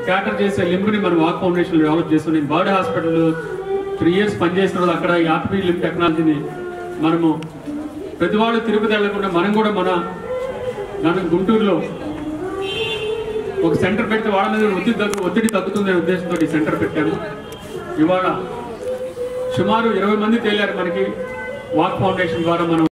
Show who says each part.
Speaker 1: క్యాటర్ చేసే లింబ్ని మనం walk foundation develop చేస్తాం. నేను బర్డ్ హాస్పిటల్ 3 years పనిచేసిన రోజు అక్కడ ఈ ఆర్టిఫిషియల్ లింబ్ టెక్నాలజీని మనము ప్రతి వాళ్ళు తిరుపతి వెళ్లకుండా మనం కూడా మన గుంటూరులో ఒక సెంటర్ పెడితే వాళ్ళ మీద ఒత్తిడి తగ్గుతుందనే ఉద్దేశంతో ఈ సెంటర్ పెట్టాము. ఇవాళ సుమారు 20 మంది తేలారు మనకి వాక్ ఫౌండేషన్ ద్వారా. మనం